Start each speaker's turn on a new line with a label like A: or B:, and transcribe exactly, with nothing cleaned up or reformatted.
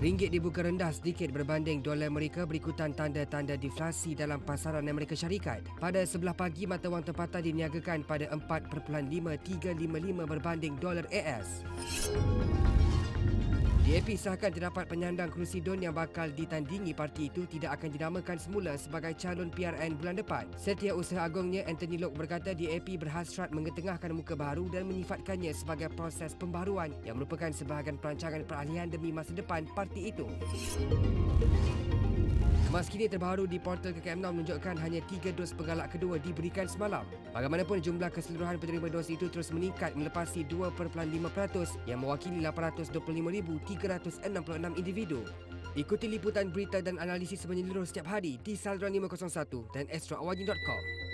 A: Ringgit dibuka rendah sedikit berbanding dolar Amerika berikutan tanda-tanda deflasi dalam pasaran Amerika Syarikat. Pada sebelah pagi, mata wang tempatan diniagakan pada empat perpuluhan lima tiga lima lima berbanding dolar A S. D A P sahkan terdapat penyandang kerusi D U N yang bakal ditandingi parti itu tidak akan dinamakan semula sebagai calon P R N bulan depan. Setiausaha Agongnya Anthony Loke berkata D A P berhasrat mengetengahkan muka baharu dan menyifatkannya sebagai proses pembaharuan yang merupakan sebahagian perancangan peralihan demi masa depan parti itu. Kemas kini terbaru di portal K K M enam menunjukkan hanya tiga dos penggalak kedua diberikan semalam. Bagaimanapun, jumlah keseluruhan penerima dos itu terus meningkat melepasi dua perpuluhan lima peratus yang mewakili lapan ratus dua puluh lima ribu tiga ratus enam puluh enam individu. Ikuti liputan berita dan analisis menyeluruh setiap hari di Saluran lima kosong satu dan astro awani dot com.